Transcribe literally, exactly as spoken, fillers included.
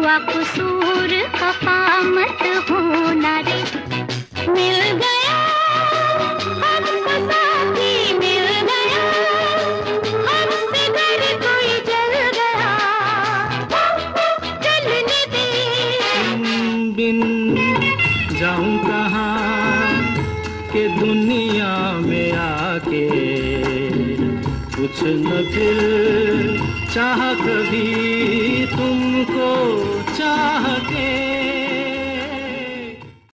हुआ कसूर खफा मत होना रे। मिल गया हमको साथी मिल गया, हमसे डर कोई जल गया, चलने दे। बिन जाऊं कहाँ के दुनिया में आके, कुछ न फिर चाह कभी तुमको चाह के।